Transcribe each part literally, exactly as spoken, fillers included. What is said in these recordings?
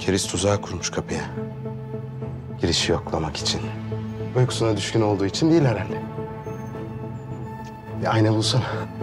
Keriz tuzağı kurmuş kapıya. Girişi yoklamak için. Uykusuna düşkün olduğu için değil herhalde. Bir ayna bulsana.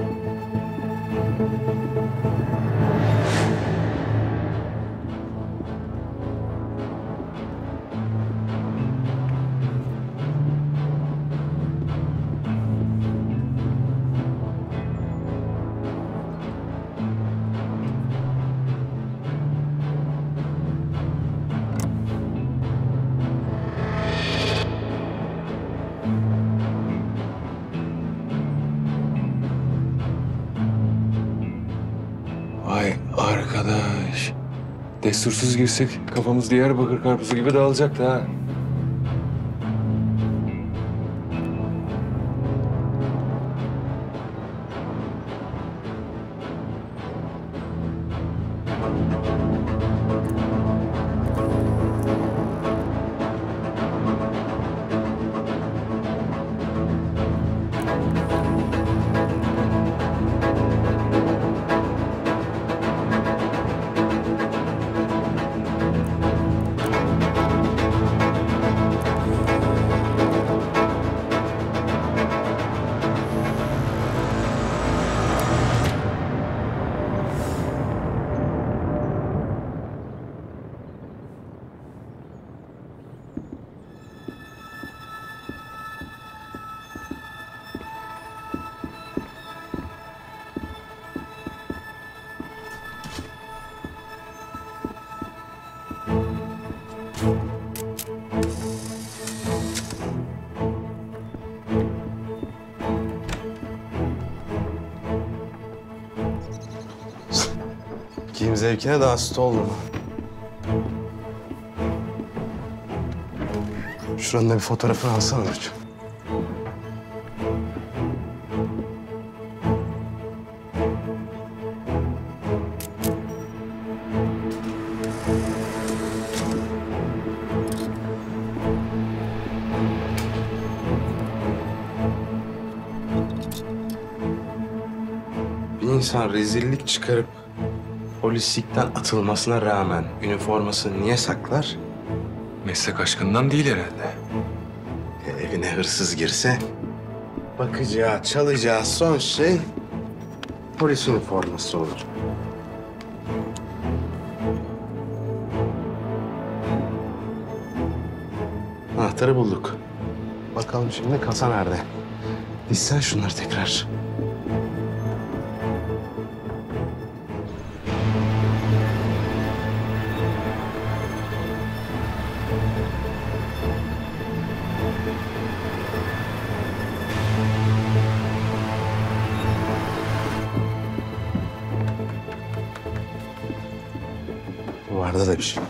Vay arkadaş. Destursuz girsek kafamız Diyarbakır karpuzu gibi dağılacaktı ha. Giyim zevkine de hasta oldum. Şuranın da bir fotoğrafını alsana Nurcuğum. Bir insan rezillik çıkarıp polislikten atılmasına rağmen üniformasını niye saklar? Meslek aşkından değil herhalde. E, evine hırsız girse bakacağı, çalacağı son şey polis üniforması olur. Anahtarı bulduk. Bakalım şimdi kasa nerede? Dizsen şunları tekrar. Duvarda da bir şey.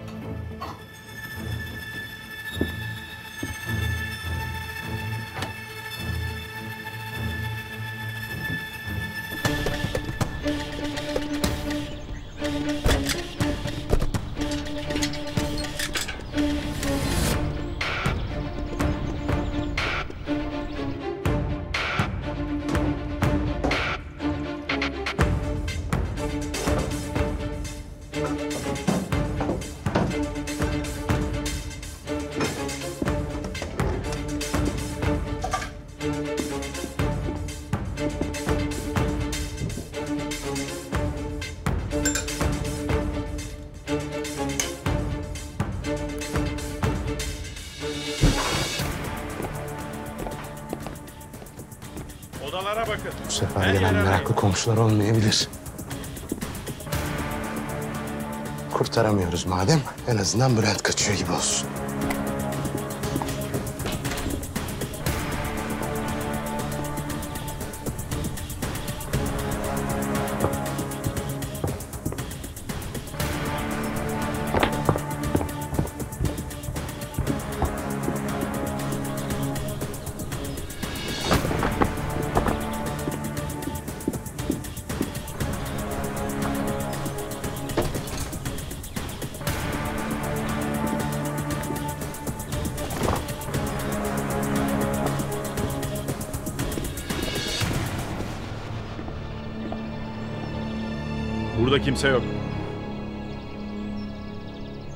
Odalara bakın. Bu sefer gelen meraklı komşular olmayabilir. Kurtaramıyoruz madem, en azından Bülent kaçıyor gibi olsun. Burada kimse yok.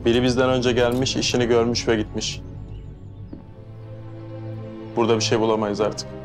Biri bizden önce gelmiş, işini görmüş ve gitmiş. Burada bir şey bulamayız artık.